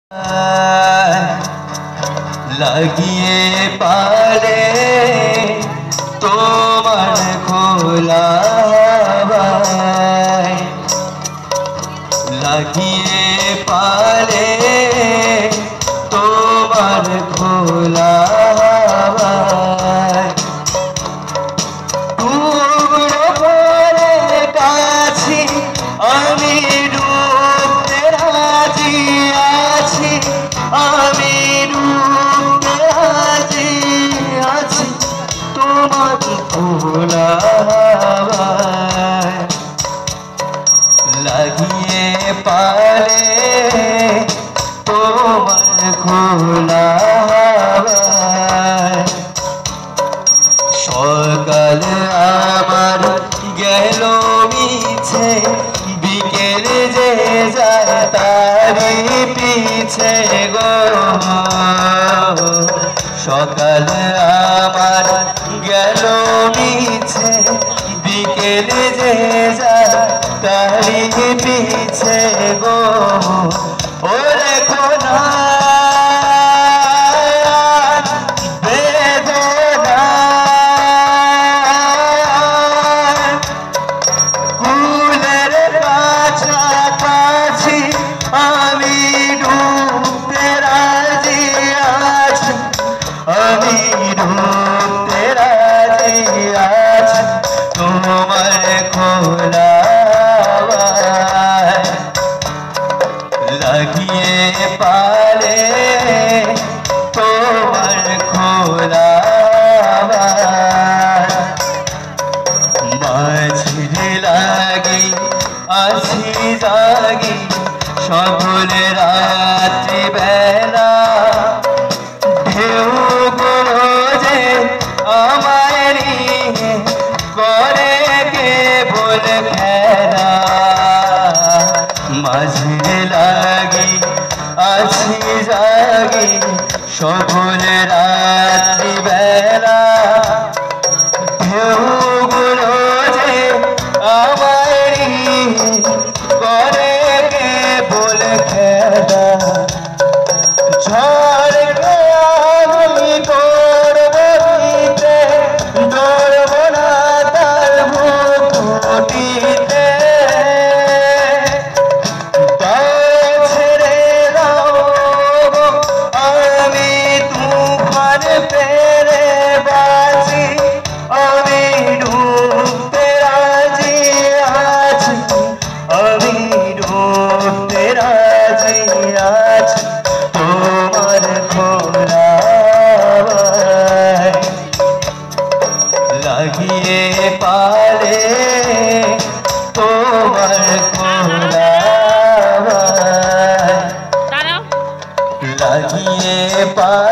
লাগিয়ে পালে তোমার খোলা লাগিয়ে পালে তোমার খোলা টুকরো করে কাছি আমি ডুবতে রাজি আছি আমি ডুবতে রাজি আছি তোমার খোলা লাগিয়ে পালে তোমার খোলা সকাল আমার গেল মিছে বিকেল যে যায় তারি পিছে গো সকাল আমার গেল মিছে বিকেল যে যায় তারি পিছে গো ও রেখো না আমি ডুবতে রাজি আছি আমি ডুবতে রাজি আছি তোমার খোলা লাগিয়ে পালে তোমার খোলা মাঝে লাগি আছি জাগি সকল রাত্রি বেলা ঢেউ গুলো যে আমার করে কেবল খেলা মাঝে লাগি আছি জাগি সকল রাত্রি বেলা ঢেউ গুলো যে আমার করে কেবল খেলা ঝড়কে আমি করব দিতে ডরব না তার ভুটিতে ছেড়ে দাও আমি তুফান পেরে বাঁচি আমি ডুবতে রাজি আছি আমি ডুবতে রাজি আছি তোমার খোলা লাগিয়ে পালে তোমার খোলা লাগিয়ে পালে